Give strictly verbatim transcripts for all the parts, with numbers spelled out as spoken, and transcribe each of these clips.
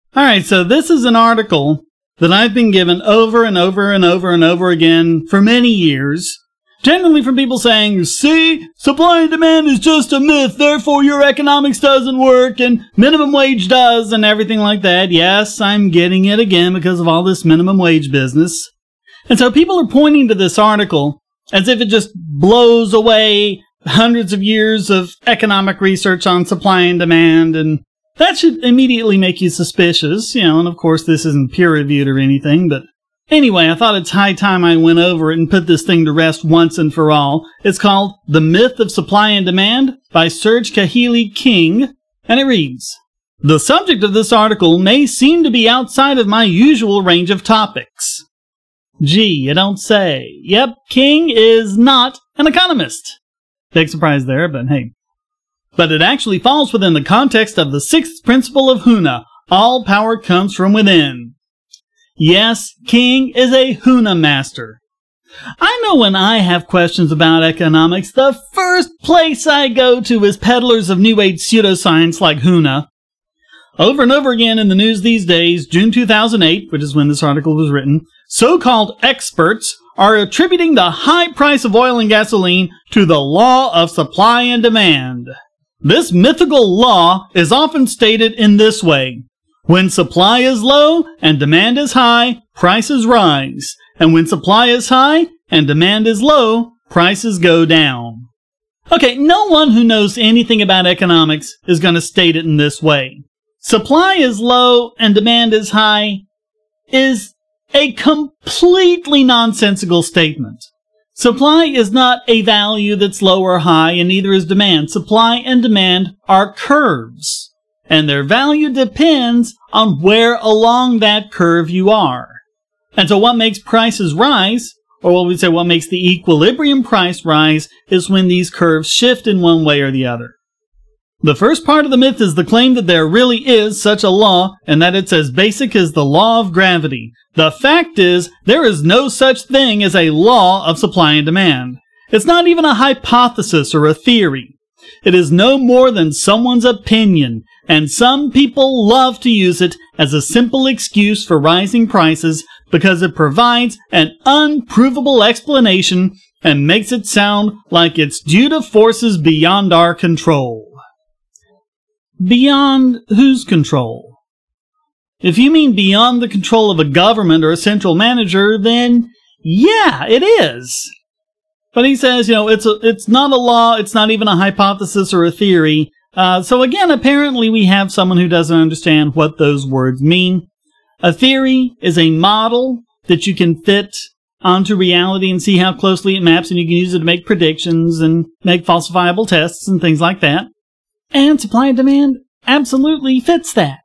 Alright, so this is an article that I've been given over and over and over and over again for many years. Generally from people saying, see, supply and demand is just a myth, therefore your economics doesn't work, and minimum wage does, and everything like that. Yes, I'm getting it again because of all this minimum wage business. And so people are pointing to this article as if it just blows away hundreds of years of economic research on supply and demand, and that should immediately make you suspicious, you know, and of course this isn't peer-reviewed or anything, but anyway, I thought it's high time I went over it and put this thing to rest once and for all. It's called The Myth of Supply and Demand by Serge Kahili King, and it reads, "The subject of this article may seem to be outside of my usual range of topics." Gee, you don't say. Yep, King is not an economist. Big surprise there, but hey. But it actually falls within the context of the sixth principle of Huna. All power comes from within. Yes, King is a Huna master. I know when I have questions about economics, the first place I go to is peddlers of New Age pseudoscience like Huna. Over and over again in the news these days, June two thousand eight, which is when this article was written, so-called experts are attributing the high price of oil and gasoline to the law of supply and demand. This mythical law is often stated in this way: when supply is low and demand is high, prices rise. And when supply is high and demand is low, prices go down. Okay, no one who knows anything about economics is going to state it in this way. Supply is low and demand is high is a completely nonsensical statement. Supply is not a value that's low or high, and neither is demand. Supply and demand are curves, and their value depends on where along that curve you are. And so what makes prices rise, or what we say what makes the equilibrium price rise, is when these curves shift in one way or the other. The first part of the myth is the claim that there really is such a law, and that it's as basic as the law of gravity. The fact is, there is no such thing as a law of supply and demand. It's not even a hypothesis or a theory. It is no more than someone's opinion, and some people love to use it as a simple excuse for rising prices because it provides an unprovable explanation and makes it sound like it's due to forces beyond our control. Beyond whose control? If you mean beyond the control of a government or a central manager, then yeah, it is. But he says, you know, it's a, it's not a law, it's not even a hypothesis or a theory. Uh, so again, apparently we have someone who doesn't understand what those words mean. A theory is a model that you can fit onto reality and see how closely it maps, and you can use it to make predictions and make falsifiable tests and things like that. And supply and demand absolutely fits that.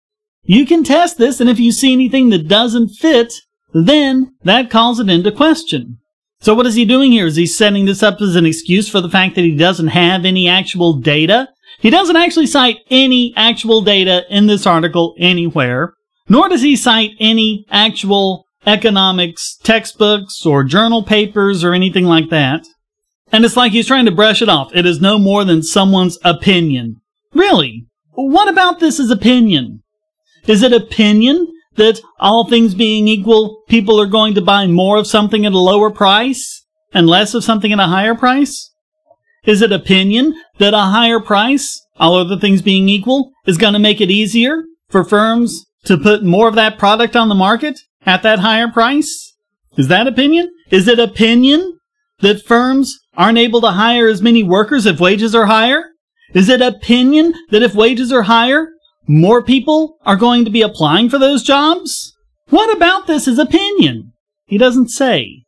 You can test this, and if you see anything that doesn't fit, then that calls it into question. So what is he doing here? Is he setting this up as an excuse for the fact that he doesn't have any actual data? He doesn't actually cite any actual data in this article anywhere, nor does he cite any actual economics textbooks or journal papers or anything like that. And it's like he's trying to brush it off. It is no more than someone's opinion. Really? What about this is opinion? Is it opinion that all things being equal, people are going to buy more of something at a lower price and less of something at a higher price? Is it opinion that a higher price, all other things being equal, is going to make it easier for firms to put more of that product on the market at that higher price? Is that opinion? Is it opinion that firms aren't able to hire as many workers if wages are higher? Is it opinion that if wages are higher, more people are going to be applying for those jobs? What about this is opinion? He doesn't say.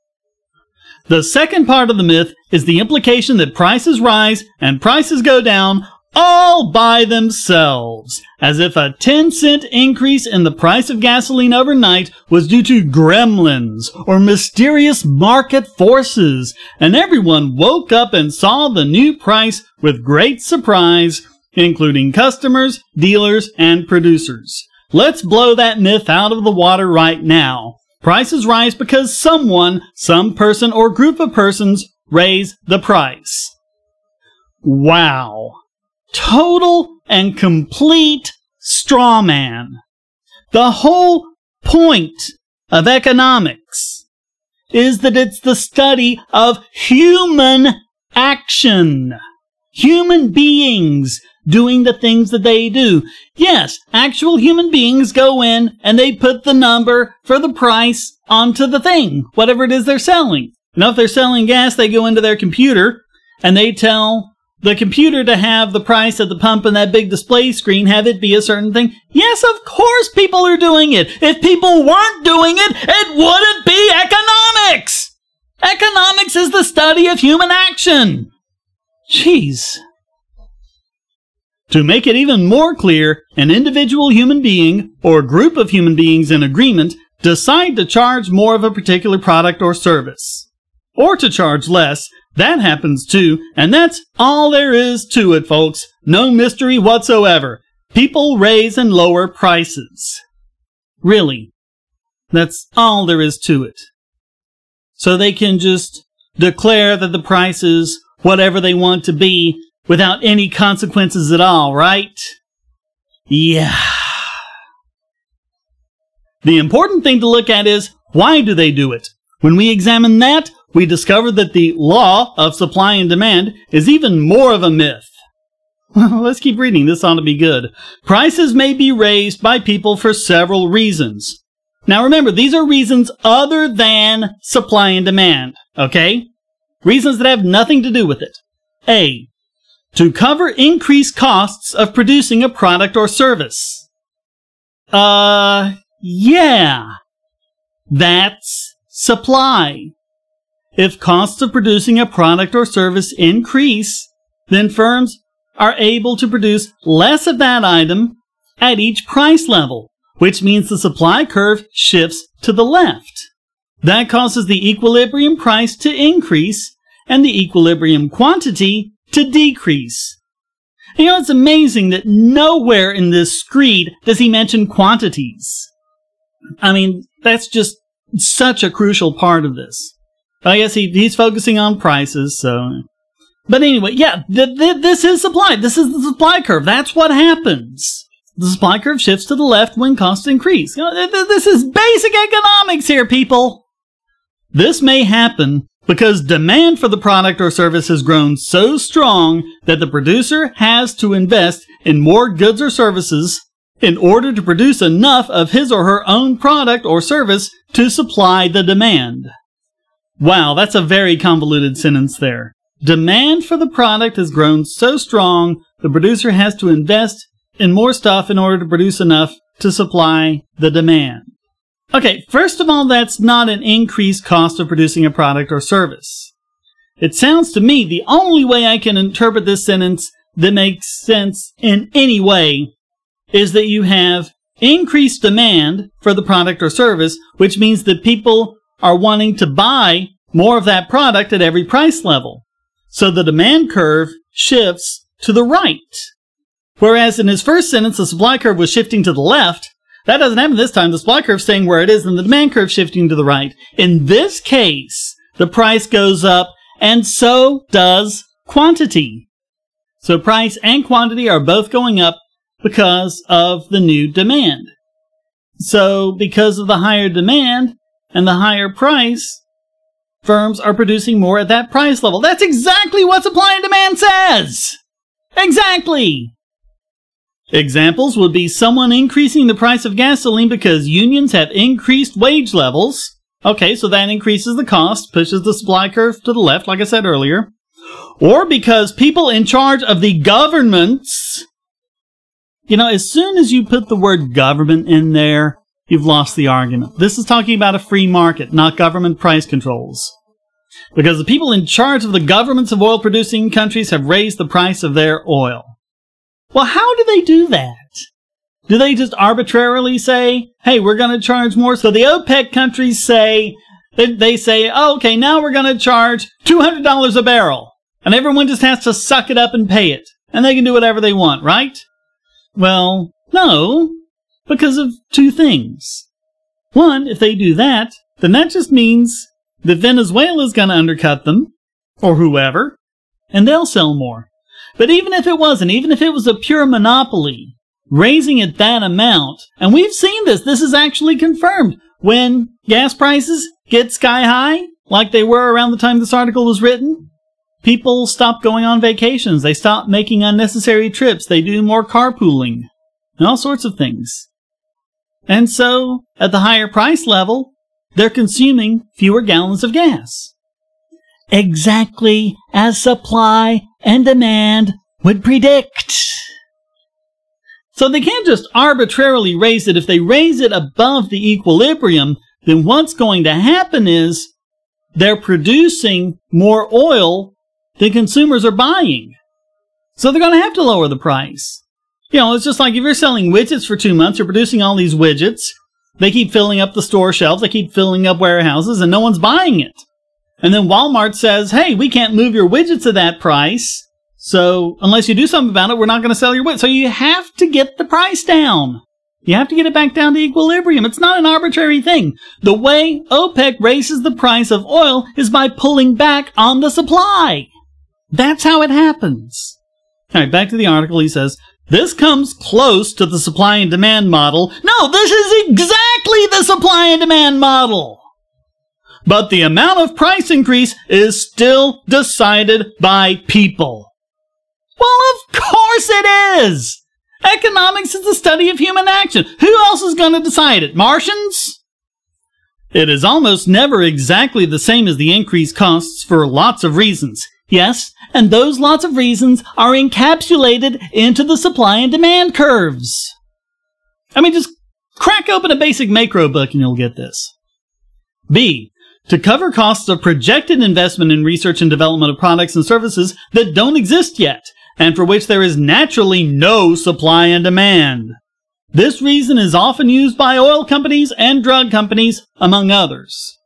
The second part of the myth is the implication that prices rise and prices go down all by themselves, as if a ten cent increase in the price of gasoline overnight was due to gremlins or mysterious market forces, and everyone woke up and saw the new price with great surprise, including customers, dealers, and producers. Let's blow that myth out of the water right now. Prices rise because someone, some person or group of persons raise the price. Wow. Total and complete straw man. The whole point of economics is that it's the study of human action. Human beings doing the things that they do. Yes, actual human beings go in and they put the number for the price onto the thing, whatever it is they're selling. Now, if they're selling gas, they go into their computer and they tell the computer to have the price at the pump and that big display screen, have it be a certain thing. Yes, of course people are doing it. If people weren't doing it, it wouldn't be economics. Economics is the study of human action. Jeez. To make it even more clear, an individual human being or group of human beings in agreement decide to charge more of a particular product or service. Or to charge less. That happens too, and that's all there is to it, folks. No mystery whatsoever. People raise and lower prices. Really. That's all there is to it. So they can just declare that the price is whatever they want to be without any consequences at all, right? Yeah. The important thing to look at is, why do they do it? When we examine that, we discover that the law of supply and demand is even more of a myth. Well, let's keep reading. This ought to be good. Prices may be raised by people for several reasons. Now remember, these are reasons other than supply and demand, okay? Reasons that have nothing to do with it. A. To cover increased costs of producing a product or service. Uh, yeah. That's supply. If costs of producing a product or service increase, then firms are able to produce less of that item at each price level, which means the supply curve shifts to the left. That causes the equilibrium price to increase and the equilibrium quantity to decrease. You know, it's amazing that nowhere in this screed does he mention quantities. I mean, that's just such a crucial part of this. I guess he, he's focusing on prices, so... But anyway, yeah, th th this is supply. This is the supply curve. That's what happens. The supply curve shifts to the left when costs increase. You know, th th this is basic economics here, people. This may happen because demand for the product or service has grown so strong that the producer has to invest in more goods or services in order to produce enough of his or her own product or service to supply the demand. Wow, that's a very convoluted sentence there. Demand for the product has grown so strong, the producer has to invest in more stuff in order to produce enough to supply the demand. Okay, first of all, that's not an increased cost of producing a product or service. It sounds to me the only way I can interpret this sentence that makes sense in any way is that you have increased demand for the product or service, which means that people are wanting to buy more of that product at every price level. So the demand curve shifts to the right. Whereas in his first sentence, the supply curve was shifting to the left. That doesn't happen this time. The supply curve staying where it is and the demand curve shifting to the right. In this case, the price goes up and so does quantity. So price and quantity are both going up because of the new demand. So because of the higher demand and the higher price, firms are producing more at that price level. That's exactly what supply and demand says! Exactly! Examples would be someone increasing the price of gasoline because unions have increased wage levels. Okay, so that increases the cost, pushes the supply curve to the left, like I said earlier. Or because people in charge of the governments... You know, as soon as you put the word government in there, you've lost the argument. This is talking about a free market, not government price controls. Because the people in charge of the governments of oil-producing countries have raised the price of their oil. Well, how do they do that? Do they just arbitrarily say, hey, we're going to charge more? So the OPEC countries say, they, they say, oh, okay, now we're going to charge two hundred dollars a barrel. And everyone just has to suck it up and pay it. And they can do whatever they want, right? Well, no, because of two things. One, if they do that, then that just means that Venezuela's going to undercut them, or whoever, and they'll sell more. But even if it wasn't, even if it was a pure monopoly, raising it that amount, and we've seen this, this is actually confirmed, when gas prices get sky high, like they were around the time this article was written, people stop going on vacations, they stop making unnecessary trips, they do more carpooling, and all sorts of things. And so, at the higher price level, they're consuming fewer gallons of gas. Exactly as supply and demand would predict. So they can't just arbitrarily raise it. If they raise it above the equilibrium, then what's going to happen is they're producing more oil than consumers are buying. So they're going to have to lower the price. You know, it's just like if you're selling widgets for two months, you're producing all these widgets. They keep filling up the store shelves, they keep filling up warehouses, and no one's buying it. And then Walmart says, hey, we can't move your widgets at that price, so unless you do something about it, we're not going to sell your widgets. So you have to get the price down. You have to get it back down to equilibrium. It's not an arbitrary thing. The way OPEC raises the price of oil is by pulling back on the supply. That's how it happens. All right, back to the article. He says, this comes close to the supply and demand model. No, this is exactly the supply and demand model. But the amount of price increase is still decided by people. Well, of course it is. Economics is the study of human action. Who else is going to decide it? Martians? It is almost never exactly the same as the increased costs for lots of reasons. Yes, and those lots of reasons are encapsulated into the supply and demand curves. I mean, just crack open a basic macro book and you'll get this. B. To cover costs of projected investment in research and development of products and services that don't exist yet, and for which there is naturally no supply and demand. This reason is often used by oil companies and drug companies, among others.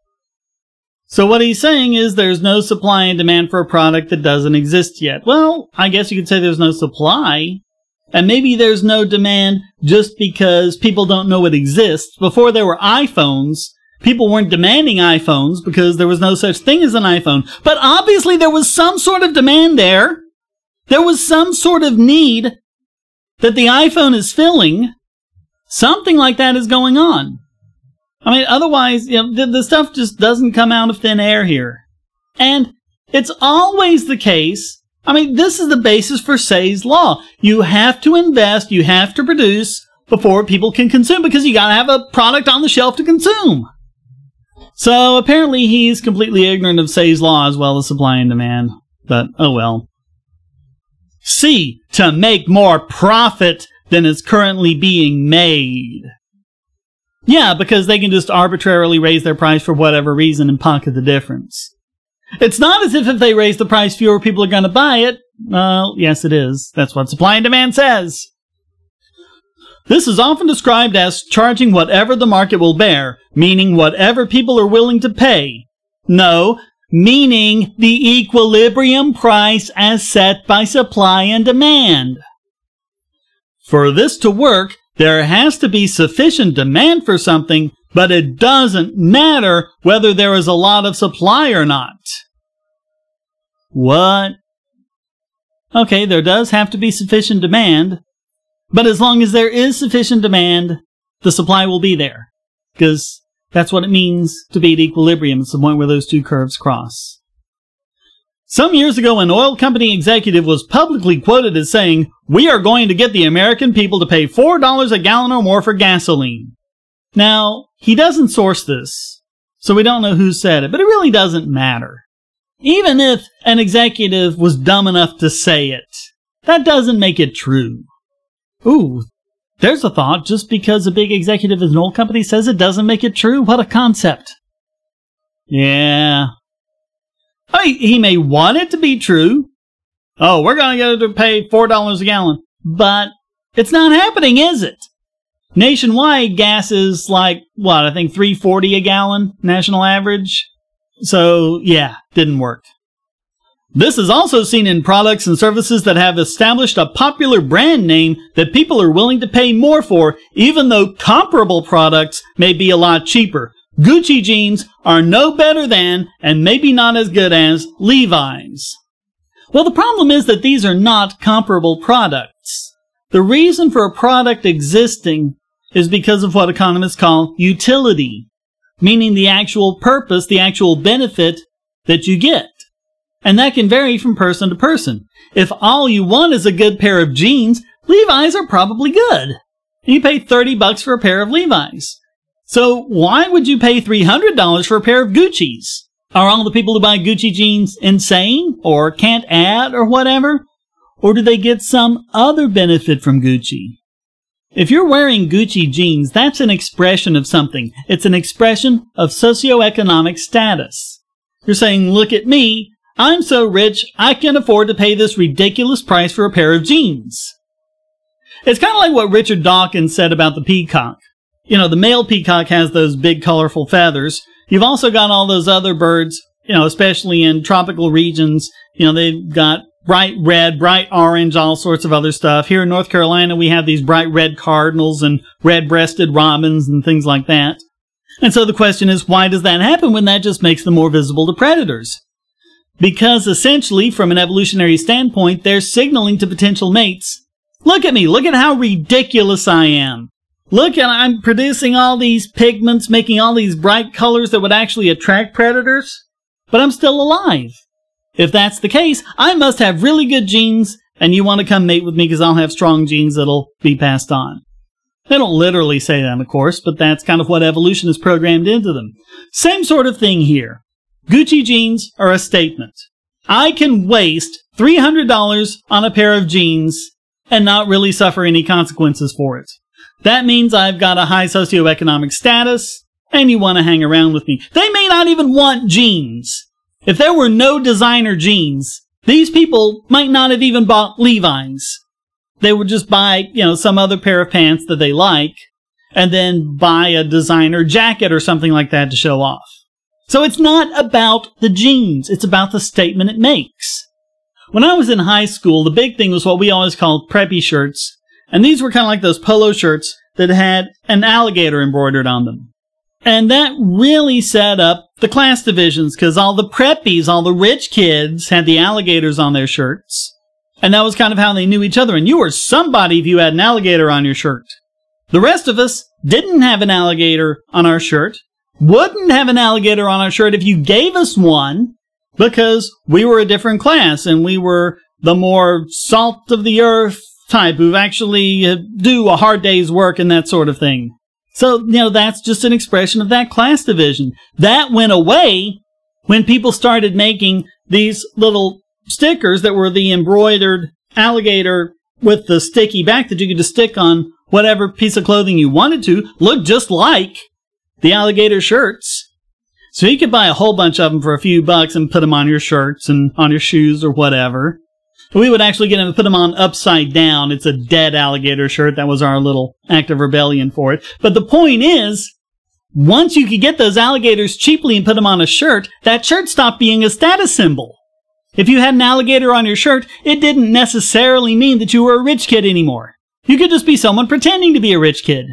So what he's saying is there's no supply and demand for a product that doesn't exist yet. Well, I guess you could say there's no supply, and maybe there's no demand just because people don't know it exists. Before there were iPhones, people weren't demanding iPhones because there was no such thing as an iPhone. But obviously there was some sort of demand there. There was some sort of need that the iPhone is filling. Something like that is going on. I mean, otherwise, you know, the, the stuff just doesn't come out of thin air here. And it's always the case. I mean, this is the basis for Say's law. You have to invest, you have to produce before people can consume, because you gotta have a product on the shelf to consume. So apparently he's completely ignorant of Say's law as well as supply and demand. But, oh well. C. To make more profit than is currently being made. Yeah, because they can just arbitrarily raise their price for whatever reason and pocket the difference. It's not as if if they raise the price, fewer people are going to buy it. Well, yes it is. That's what supply and demand says. This is often described as charging whatever the market will bear, meaning whatever people are willing to pay. No, meaning the equilibrium price as set by supply and demand. For this to work, there has to be sufficient demand for something, but it doesn't matter whether there is a lot of supply or not. What? Okay, there does have to be sufficient demand, but as long as there is sufficient demand, the supply will be there. Because that's what it means to be at equilibrium. It's the point where those two curves cross. Some years ago, an oil company executive was publicly quoted as saying, "We are going to get the American people to pay four dollars a gallon or more for gasoline." Now, he doesn't source this, so we don't know who said it, but it really doesn't matter. Even if an executive was dumb enough to say it, that doesn't make it true. Ooh, there's a thought. Just because a big executive in an oil company says it doesn't make it true? What a concept. Yeah. I mean, he may want it to be true. Oh, we're going to get it to pay four dollars a gallon. But it's not happening, is it? Nationwide, gas is like, what, I think three forty a gallon, national average. So, yeah, didn't work. This is also seen in products and services that have established a popular brand name that people are willing to pay more for, even though comparable products may be a lot cheaper. Gucci jeans are no better than, and maybe not as good as, Levi's. Well, the problem is that these are not comparable products. The reason for a product existing is because of what economists call utility, meaning the actual purpose, the actual benefit that you get. And that can vary from person to person. If all you want is a good pair of jeans, Levi's are probably good. You pay thirty bucks for a pair of Levi's. So why would you pay three hundred dollars for a pair of Gucci's? Are all the people who buy Gucci jeans insane or can't add or whatever? Or do they get some other benefit from Gucci? If you're wearing Gucci jeans, that's an expression of something. It's an expression of socioeconomic status. You're saying, look at me, I'm so rich, I can afford to pay this ridiculous price for a pair of jeans. It's kind of like what Richard Dawkins said about the peacock. You know, the male peacock has those big colorful feathers. You've also got all those other birds, you know, especially in tropical regions. You know, they've got bright red, bright orange, all sorts of other stuff. Here in North Carolina, we have these bright red cardinals and red-breasted robins and things like that. And so the question is, why does that happen when that just makes them more visible to predators? Because essentially, from an evolutionary standpoint, they're signaling to potential mates, look at me, look at how ridiculous I am. Look, at I'm producing all these pigments, making all these bright colors that would actually attract predators, but I'm still alive. If that's the case, I must have really good genes, and you want to come mate with me because I'll have strong genes that'll be passed on. They don't literally say that, of course, but that's kind of what evolution has programmed into them. Same sort of thing here. Gucci jeans are a statement. I can waste three hundred dollars on a pair of jeans and not really suffer any consequences for it. That means I've got a high socioeconomic status, and you want to hang around with me. They may not even want jeans. If there were no designer jeans, these people might not have even bought Levi's. They would just buy, you know, some other pair of pants that they like, and then buy a designer jacket or something like that to show off. So it's not about the jeans, it's about the statement it makes. When I was in high school, the big thing was what we always called preppy shirts, and these were kind of like those polo shirts that had an alligator embroidered on them. And that really set up the class divisions, because all the preppies, all the rich kids, had the alligators on their shirts. And that was kind of how they knew each other. And you were somebody if you had an alligator on your shirt. The rest of us didn't have an alligator on our shirt, wouldn't have an alligator on our shirt if you gave us one, because we were a different class, and we were the more salt of the earth type who actually do a hard day's work and that sort of thing. So, you know, that's just an expression of that class division. That went away when people started making these little stickers that were the embroidered alligator with the sticky back that you could just stick on whatever piece of clothing you wanted to, look just like the alligator shirts. So you could buy a whole bunch of them for a few bucks and put them on your shirts and on your shoes or whatever. We would actually get them and put them on upside down. It's a dead alligator shirt. That was our little act of rebellion for it. But the point is, once you could get those alligators cheaply and put them on a shirt, that shirt stopped being a status symbol. If you had an alligator on your shirt, it didn't necessarily mean that you were a rich kid anymore. You could just be someone pretending to be a rich kid.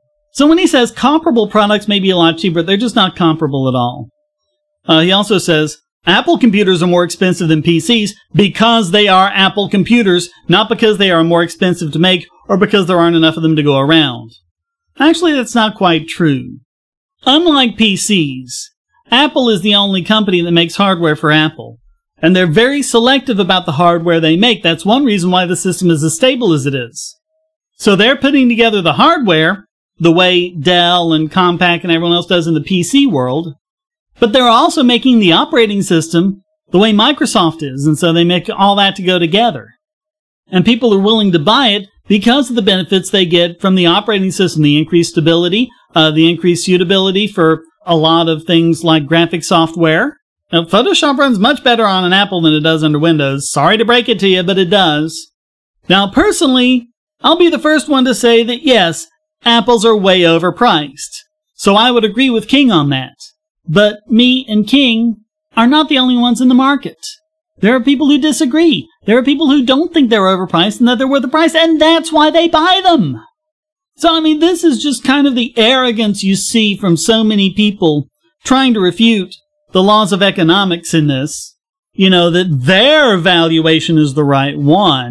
So when he says comparable products may be a lot cheaper, they're just not comparable at all. Uh, he also says, Apple computers are more expensive than P Cs because they are Apple computers, not because they are more expensive to make or because there aren't enough of them to go around. Actually, that's not quite true. Unlike P Cs, Apple is the only company that makes hardware for Apple. And they're very selective about the hardware they make. That's one reason why the system is as stable as it is. So they're putting together the hardware the way Dell and Compaq and everyone else does in the P C world. But they're also making the operating system the way Microsoft is, and so they make all that to go together. And people are willing to buy it because of the benefits they get from the operating system, the increased stability, uh, the increased suitability for a lot of things like graphic software. Now, Photoshop runs much better on an Apple than it does under Windows. Sorry to break it to you, but it does. Now, personally, I'll be the first one to say that yes, Apples are way overpriced. So I would agree with King on that. But me and King are not the only ones in the market. There are people who disagree. There are people who don't think they're overpriced and that they're worth the price, and that's why they buy them. So, I mean, this is just kind of the arrogance you see from so many people trying to refute the laws of economics in this. You know, that their valuation is the right one.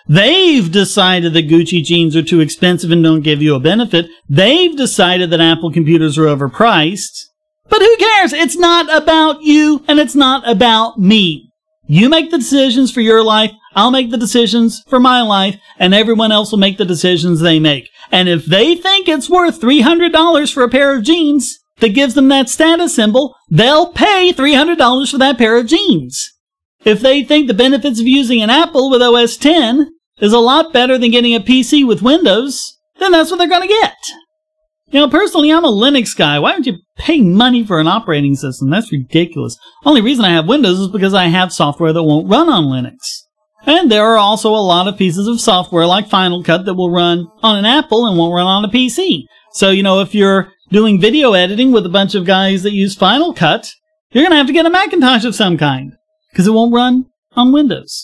They've decided that Gucci jeans are too expensive and don't give you a benefit. They've decided that Apple computers are overpriced. But who cares? It's not about you, and it's not about me. You make the decisions for your life, I'll make the decisions for my life, and everyone else will make the decisions they make. And if they think it's worth three hundred dollars for a pair of jeans that gives them that status symbol, they'll pay three hundred dollars for that pair of jeans. If they think the benefits of using an Apple with O S ten is a lot better than getting a P C with Windows, then that's what they're going to get. You know, personally, I'm a Linux guy. Why would you pay money for an operating system? That's ridiculous. Only reason I have Windows is because I have software that won't run on Linux. And there are also a lot of pieces of software like Final Cut that will run on an Apple and won't run on a P C. So, you know, if you're doing video editing with a bunch of guys that use Final Cut, you're going to have to get a Macintosh of some kind, because it won't run on Windows.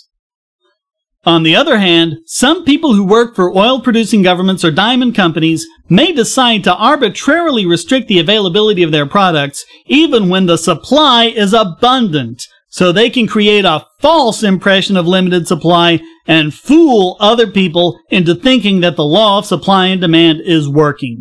On the other hand, some people who work for oil-producing governments or diamond companies may decide to arbitrarily restrict the availability of their products, even when the supply is abundant, so they can create a false impression of limited supply and fool other people into thinking that the law of supply and demand is working.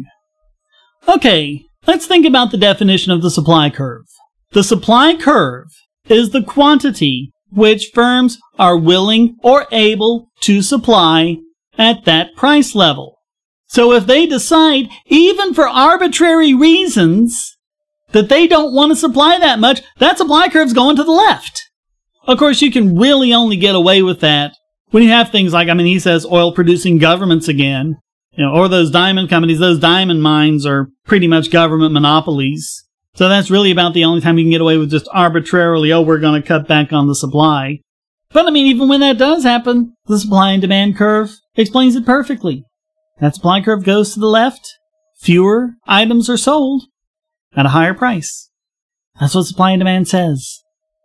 Okay, let's think about the definition of the supply curve. The supply curve is the quantity which firms are willing or able to supply at that price level. So if they decide, even for arbitrary reasons, that they don't want to supply that much, that supply curve's going to the left. Of course, you can really only get away with that when you have things like, I mean, he says oil-producing governments again, you know, or those diamond companies. Those diamond mines are pretty much government monopolies. So that's really about the only time you can get away with just arbitrarily, oh, we're going to cut back on the supply. But I mean, even when that does happen, the supply and demand curve explains it perfectly. That supply curve goes to the left, fewer items are sold at a higher price. That's what supply and demand says.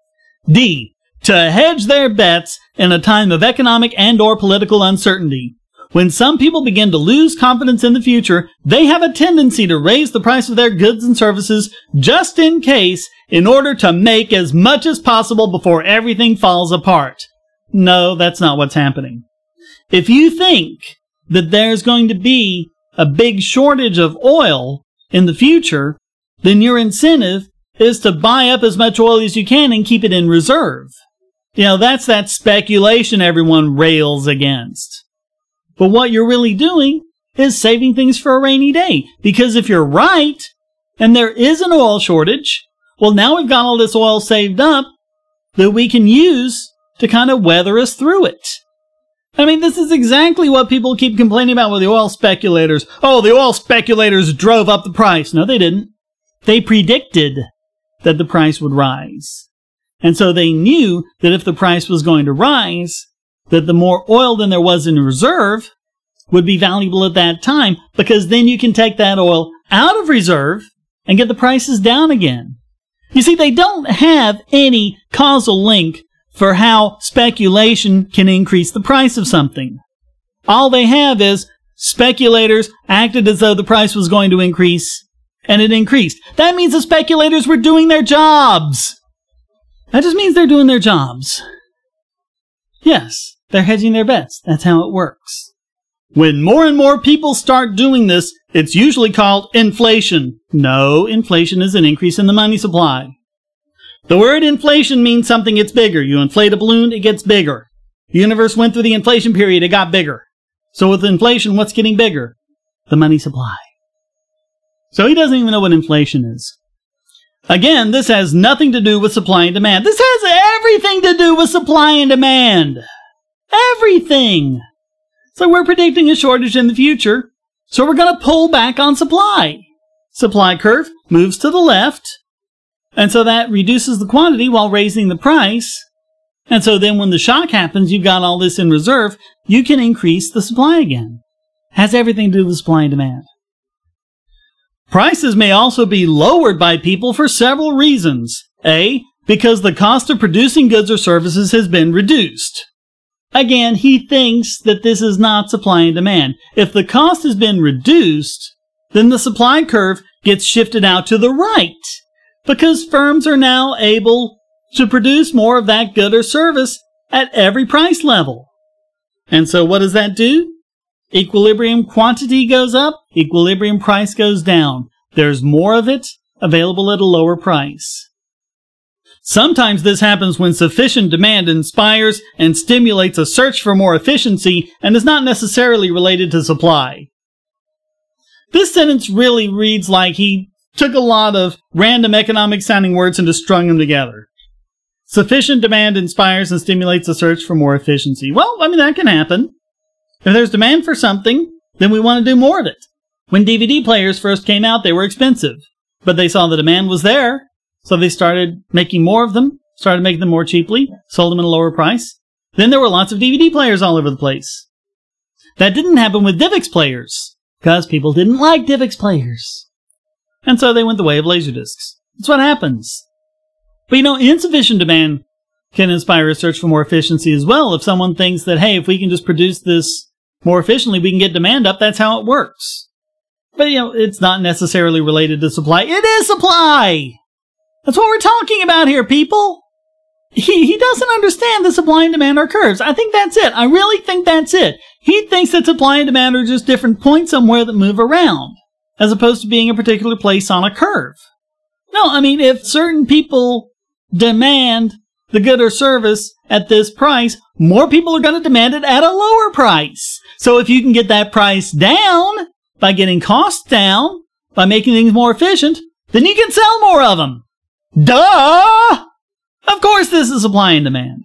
D. To hedge their bets in a time of economic and or political uncertainty. When some people begin to lose confidence in the future, they have a tendency to raise the price of their goods and services just in case, in order to make as much as possible before everything falls apart. No, that's not what's happening. If you think that there's going to be a big shortage of oil in the future, then your incentive is to buy up as much oil as you can and keep it in reserve. You know, that's that speculation everyone rails against. But what you're really doing is saving things for a rainy day. Because if you're right, and there is an oil shortage, well, now we've got all this oil saved up that we can use to kind of weather us through it. I mean, this is exactly what people keep complaining about with the oil speculators. Oh, the oil speculators drove up the price. No, they didn't. They predicted that the price would rise. And so they knew that if the price was going to rise, that the more oil than there was in reserve would be valuable at that time, because then you can take that oil out of reserve and get the prices down again. You see, they don't have any causal link for how speculation can increase the price of something. All they have is speculators acted as though the price was going to increase, and it increased. That means the speculators were doing their jobs. That just means they're doing their jobs. Yes, they're hedging their bets. That's how it works. When more and more people start doing this, it's usually called inflation. No, inflation is an increase in the money supply. The word inflation means something gets bigger. You inflate a balloon, it gets bigger. The universe went through the inflation period, it got bigger. So with inflation, what's getting bigger? The money supply. So he doesn't even know what inflation is. Again, this has nothing to do with supply and demand. This has everything to do with supply and demand. Everything. So we're predicting a shortage in the future, so we're going to pull back on supply. Supply curve moves to the left, and so that reduces the quantity while raising the price. And so then when the shock happens, you've got all this in reserve, you can increase the supply again. Has everything to do with supply and demand. Prices may also be lowered by people for several reasons. A, because the cost of producing goods or services has been reduced. Again, he thinks that this is not supply and demand. If the cost has been reduced, then the supply curve gets shifted out to the right, because firms are now able to produce more of that good or service at every price level. And so what does that do? Equilibrium quantity goes up, equilibrium price goes down. There's more of it available at a lower price. Sometimes this happens when sufficient demand inspires and stimulates a search for more efficiency and is not necessarily related to supply. This sentence really reads like he took a lot of random economic sounding words and just strung them together. Sufficient demand inspires and stimulates a search for more efficiency. Well, I mean, that can happen. If there's demand for something, then we want to do more of it. When D V D players first came out, they were expensive, but they saw the demand was there, so they started making more of them, started making them more cheaply, sold them at a lower price. Then there were lots of D V D players all over the place. That didn't happen with DivX players, because people didn't like DivX players. And so they went the way of Laserdiscs. That's what happens. But you know, insufficient demand can inspire a search for more efficiency as well. If someone thinks that, hey, if we can just produce this more efficiently, we can get demand up, that's how it works. But you know, it's not necessarily related to supply. It is supply! That's what we're talking about here, people! He, he doesn't understand that supply and demand are curves. I think that's it. I really think that's it. He thinks that supply and demand are just different points somewhere that move around, as opposed to being a particular place on a curve. No, I mean, if certain people demand the good or service at this price, more people are going to demand it at a lower price. So if you can get that price down by getting costs down, by making things more efficient, then you can sell more of them. Duh! Of course this is supply and demand.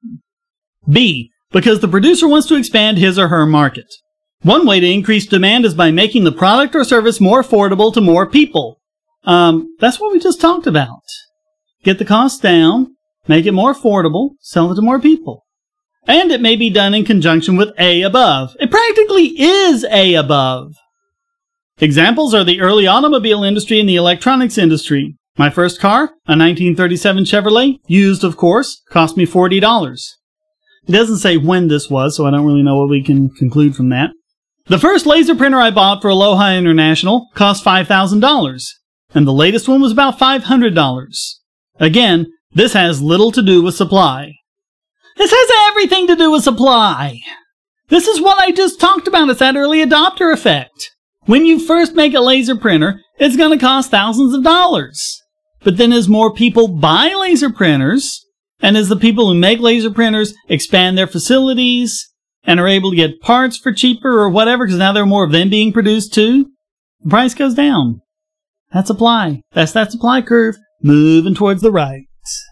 B, because the producer wants to expand his or her market. One way to increase demand is by making the product or service more affordable to more people. Um, that's what we just talked about. Get the cost down, make it more affordable, sell it to more people. And it may be done in conjunction with A above. It practically is A above. Examples are the early automobile industry and the electronics industry. My first car, a nineteen thirty-seven Chevrolet, used of course, cost me forty dollars. It doesn't say when this was, so I don't really know what we can conclude from that. The first laser printer I bought for Aloha International cost five thousand dollars, and the latest one was about five hundred dollars. Again, this has little to do with supply. This has everything to do with supply. This is what I just talked about. It's that early adopter effect. When you first make a laser printer, it's going to cost thousands of dollars. But then as more people buy laser printers, and as the people who make laser printers expand their facilities and are able to get parts for cheaper or whatever, because now there are more of them being produced too, the price goes down. That's supply. That's that supply curve moving towards the right.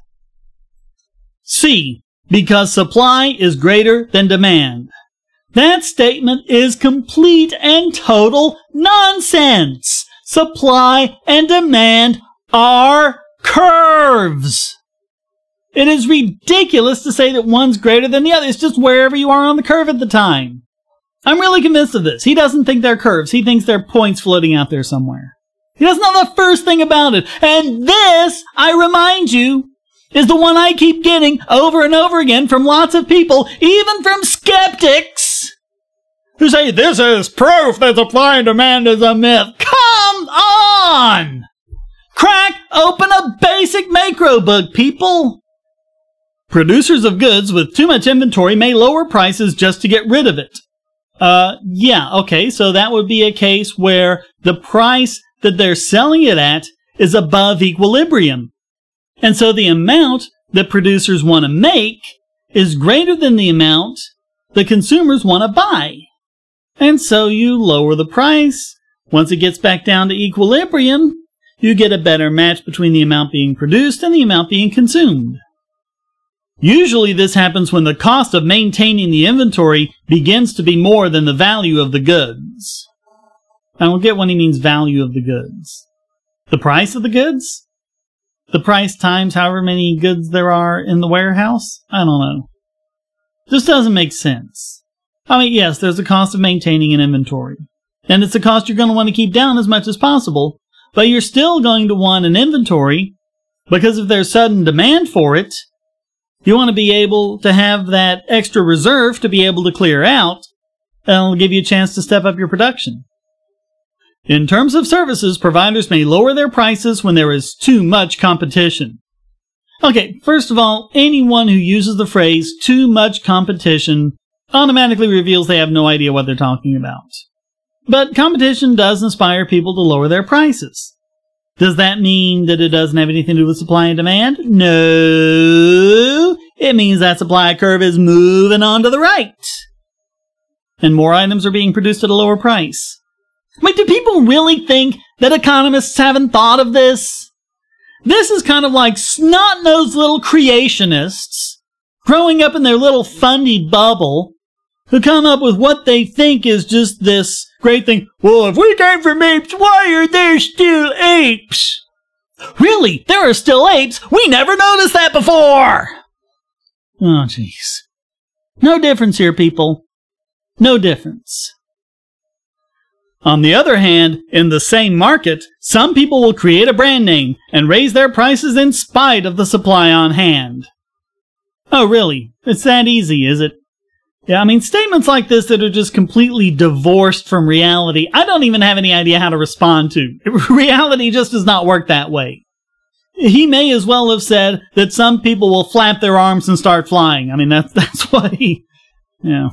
C, because supply is greater than demand. That statement is complete and total nonsense. Supply and demand are curves. It is ridiculous to say that one's greater than the other. It's just wherever you are on the curve at the time. I'm really convinced of this. He doesn't think they're curves. He thinks they're points floating out there somewhere. He doesn't know the first thing about it. And this, I remind you, is the one I keep getting over and over again from lots of people, even from skeptics, who say this is proof that supply and demand is a myth. Come on! Crack open a basic macro book, people! Producers of goods with too much inventory may lower prices just to get rid of it. Uh, yeah, okay, so that would be a case where the price that they're selling it at is above equilibrium. And so the amount that producers want to make is greater than the amount the consumers want to buy. And so you lower the price. Once it gets back down to equilibrium, you get a better match between the amount being produced and the amount being consumed. Usually this happens when the cost of maintaining the inventory begins to be more than the value of the goods. I don't get when he means value of the goods. The price of the goods? The price times however many goods there are in the warehouse? I don't know. This doesn't make sense. I mean, yes, there's a cost of maintaining an inventory. And it's a cost you're going to want to keep down as much as possible. But you're still going to want an inventory, because if there's sudden demand for it, you want to be able to have that extra reserve to be able to clear out, and it'll give you a chance to step up your production. In terms of services, providers may lower their prices when there is too much competition. Okay, first of all, anyone who uses the phrase too much competition automatically reveals they have no idea what they're talking about. But competition does inspire people to lower their prices. Does that mean that it doesn't have anything to do with supply and demand? No. It means that supply curve is moving on to the right. And more items are being produced at a lower price. Wait, do people really think that economists haven't thought of this? This is kind of like snot-nosed little creationists growing up in their little fundy bubble who come up with what they think is just this great thing. Well, if we came from apes, why are there still apes? Really? There are still apes? We never noticed that before! Oh, jeez. No difference here, people. No difference. On the other hand, in the same market, some people will create a brand name and raise their prices in spite of the supply on hand. Oh, really? It's that easy, is it? Yeah, I mean, statements like this that are just completely divorced from reality, I don't even have any idea how to respond to. Reality just does not work that way. He may as well have said that some people will flap their arms and start flying. I mean, that's, that's what he... Yeah.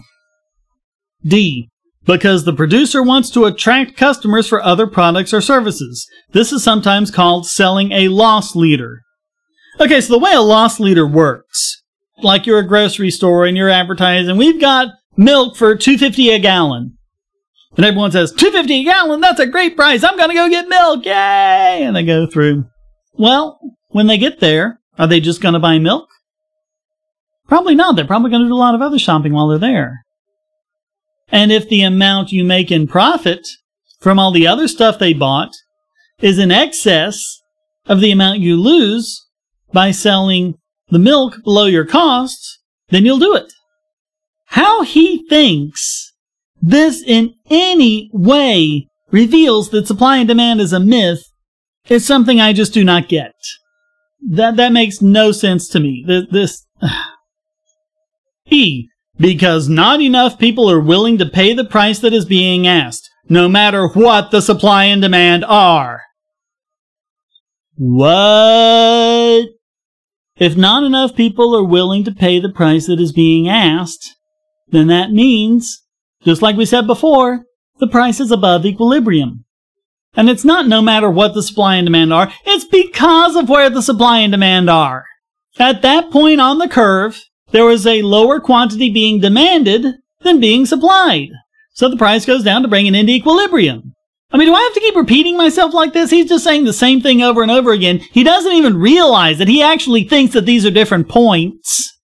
D. Because the producer wants to attract customers for other products or services. This is sometimes called selling a loss leader. Okay, so the way a loss leader works, like you're a grocery store and you're advertising, we've got milk for two fifty a gallon. And everyone says, two fifty a gallon, that's a great price, I'm gonna go get milk, yay! And they go through. Well, when they get there, are they just gonna buy milk? Probably not. They're probably gonna do a lot of other shopping while they're there. And if the amount you make in profit from all the other stuff they bought is in excess of the amount you lose by selling the milk below your costs, then you'll do it. How he thinks this in any way reveals that supply and demand is a myth is something I just do not get. That, that makes no sense to me. This... this E. Because not enough people are willing to pay the price that is being asked, no matter what the supply and demand are. What? If not enough people are willing to pay the price that is being asked, then that means, just like we said before, the price is above equilibrium. And it's not no matter what the supply and demand are, it's because of where the supply and demand are. At that point on the curve, there was a lower quantity being demanded than being supplied. So the price goes down to bring it into equilibrium. I mean, do I have to keep repeating myself like this? He's just saying the same thing over and over again. He doesn't even realize that he actually thinks that these are different points.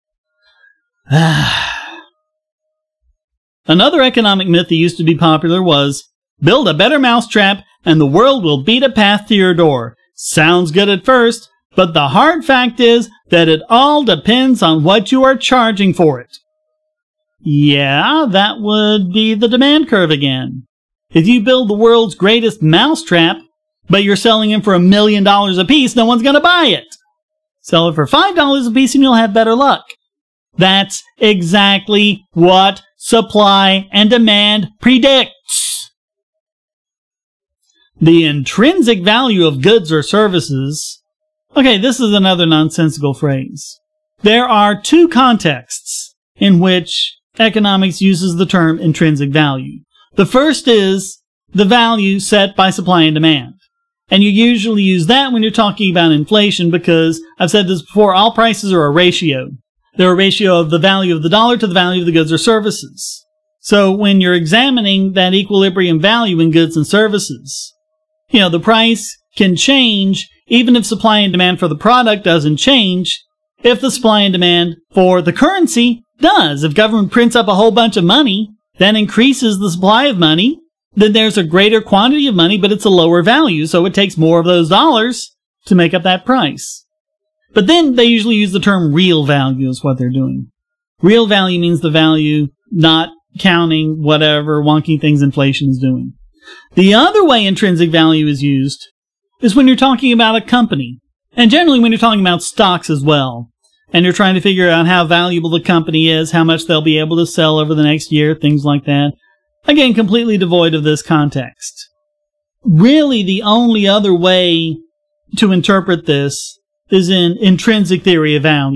Another economic myth that used to be popular was, build a better mousetrap and the world will beat a path to your door. Sounds good at first, but the hard fact is that it all depends on what you are charging for it. Yeah, that would be the demand curve again. If you build the world's greatest mousetrap, but you're selling them for a million dollars a piece, no one's going to buy it. Sell it for five dollars a piece and you'll have better luck. That's exactly what supply and demand predicts. The intrinsic value of goods or services. Okay, this is another nonsensical phrase. There are two contexts in which economics uses the term intrinsic value. The first is the value set by supply and demand. And you usually use that when you're talking about inflation because, I've said this before, all prices are a ratio. They're a ratio of the value of the dollar to the value of the goods or services. So when you're examining that equilibrium value in goods and services, you know, the price can change even if supply and demand for the product doesn't change, if the supply and demand for the currency does. If government prints up a whole bunch of money, that increases the supply of money, then there's a greater quantity of money, but it's a lower value, so it takes more of those dollars to make up that price. But then they usually use the term real value is what they're doing. Real value means the value not counting whatever wonky things inflation is doing. The other way intrinsic value is used is when you're talking about a company, and generally when you're talking about stocks as well, and you're trying to figure out how valuable the company is, how much they'll be able to sell over the next year, things like that. Again, completely devoid of this context. Really, the only other way to interpret this is in intrinsic theory of value,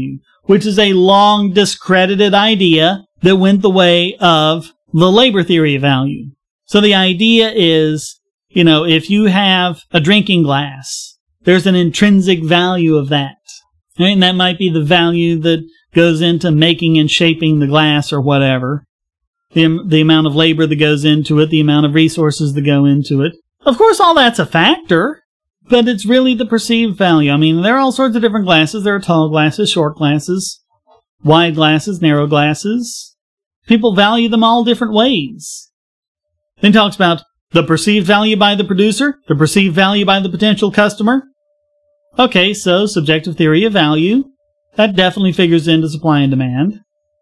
which is a long discredited idea that went the way of the labor theory of value. So the idea is, you know, if you have a drinking glass, there's an intrinsic value of that. Right? And that might be the value that goes into making and shaping the glass or whatever. The, the amount of labor that goes into it, the amount of resources that go into it. Of course, all that's a factor, but it's really the perceived value. I mean, there are all sorts of different glasses. There are tall glasses, short glasses, wide glasses, narrow glasses. People value them all different ways. Then he talks about the perceived value by the producer, the perceived value by the potential customer. Okay, so subjective theory of value. That definitely figures into supply and demand.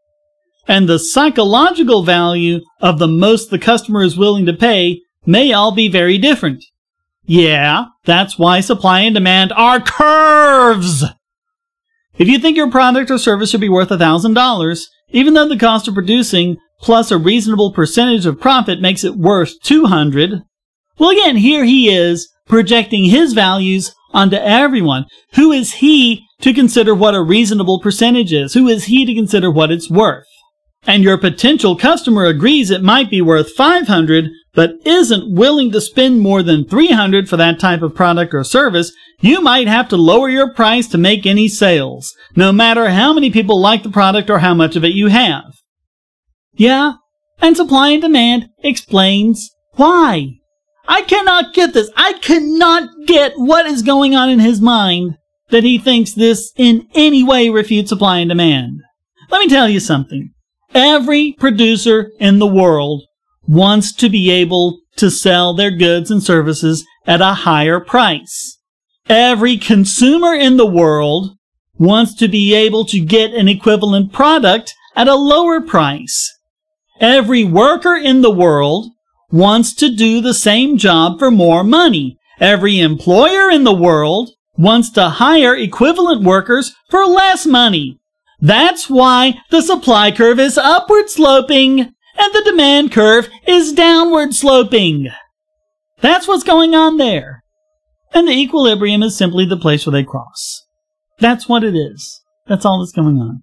And the psychological value of the most the customer is willing to pay may all be very different. Yeah, that's why supply and demand are curves! If you think your product or service should be worth one thousand dollars, even though the cost of producing plus a reasonable percentage of profit makes it worth two hundred dollars, well again, here he is projecting his values onto everyone. Who is he to consider what a reasonable percentage is? Who is he to consider what it's worth? And your potential customer agrees it might be worth five hundred dollars, but isn't willing to spend more than three hundred dollars for that type of product or service, you might have to lower your price to make any sales, no matter how many people like the product or how much of it you have. Yeah, and supply and demand explains why. I cannot get this. I cannot get what is going on in his mind that he thinks this in any way refutes supply and demand. Let me tell you something. Every producer in the world wants to be able to sell their goods and services at a higher price. Every consumer in the world wants to be able to get an equivalent product at a lower price. Every worker in the world wants to do the same job for more money. Every employer in the world wants to hire equivalent workers for less money. That's why the supply curve is upward sloping and the demand curve is downward sloping. That's what's going on there. And the equilibrium is simply the place where they cross. That's what it is. That's all that's going on.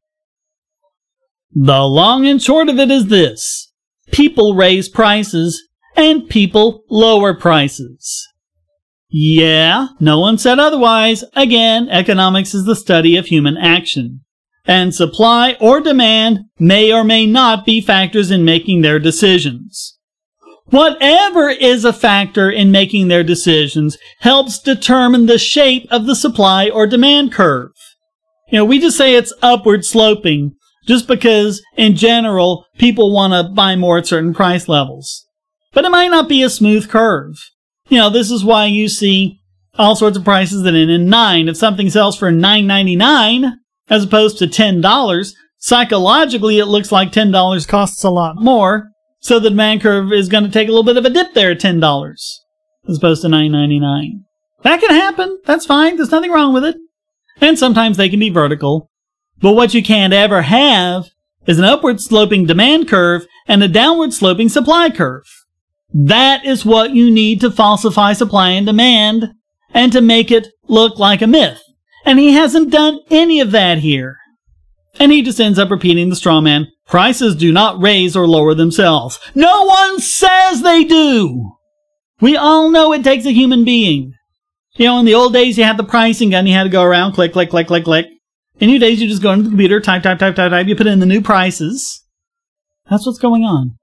The long and short of it is this. People raise prices and people lower prices. Yeah, no one said otherwise. Again, economics is the study of human action. And supply or demand may or may not be factors in making their decisions. Whatever is a factor in making their decisions helps determine the shape of the supply or demand curve. You know, we just say it's upward sloping just because, in general, people want to buy more at certain price levels. But it might not be a smooth curve. You know, this is why you see all sorts of prices that end in nine. If something sells for nine ninety-nine as opposed to ten dollars, psychologically it looks like ten dollars costs a lot more. So the demand curve is going to take a little bit of a dip there at ten dollars as opposed to nine ninety-nine. That can happen. That's fine. There's nothing wrong with it. And sometimes they can be vertical. But what you can't ever have is an upward sloping demand curve and a downward sloping supply curve. That is what you need to falsify supply and demand and to make it look like a myth. And he hasn't done any of that here. And he just ends up repeating the straw man. Prices do not raise or lower themselves. No one says they do. We all know it takes a human being. You know, in the old days you had the pricing gun. You had to go around, click, click, click, click, click. In new days you just go into the computer, type, type, type, type, type. You put in the new prices. That's what's going on.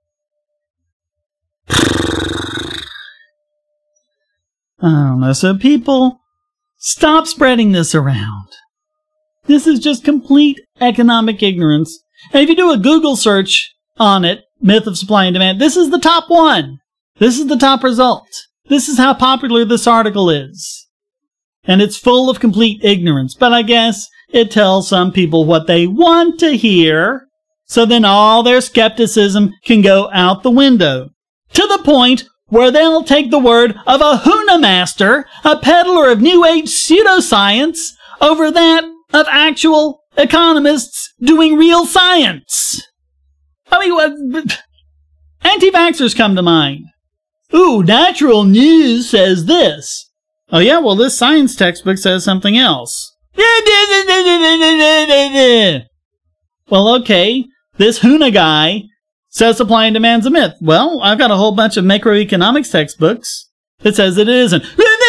I don't know. So people, stop spreading this around. This is just complete economic ignorance. And if you do a Google search on it, myth of supply and demand, this is the top one. This is the top result. This is how popular this article is. And it's full of complete ignorance. But I guess it tells some people what they want to hear. So then all their skepticism can go out the window. To the point where they'll take the word of a Huna master, a peddler of New Age pseudoscience, over that of actual economists doing real science. I mean, what? Anti-vaxxers come to mind. Ooh, Natural News says this. Oh yeah, well this science textbook says something else. Well, okay, this Huna guy says supply and demand's a myth. Well, I've got a whole bunch of macroeconomics textbooks that says it isn't.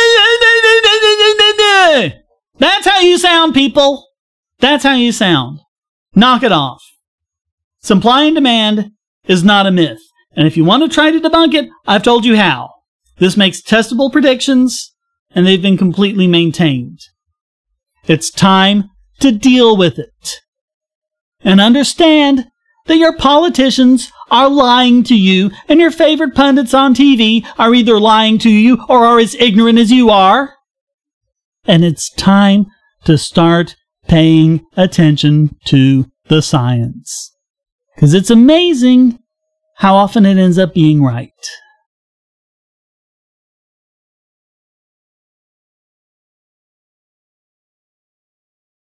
That's how you sound, people. That's how you sound. Knock it off. Supply and demand is not a myth. And if you want to try to debunk it, I've told you how. This makes testable predictions, and they've been completely maintained. It's time to deal with it. And understand that your politicians are lying to you, and your favorite pundits on T V are either lying to you or are as ignorant as you are. And it's time to start paying attention to the science. Because it's amazing how often it ends up being right.